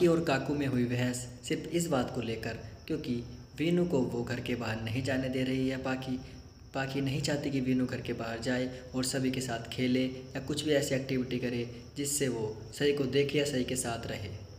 पाखी और काकू में हुई बहस सिर्फ इस बात को लेकर, क्योंकि वीनू को वो घर के बाहर नहीं जाने दे रही है। पाखी पाखी नहीं चाहती कि वीनू घर के बाहर जाए और सभी के साथ खेले या कुछ भी ऐसी एक्टिविटी करे जिससे वो सही को देखे या सही के साथ रहे।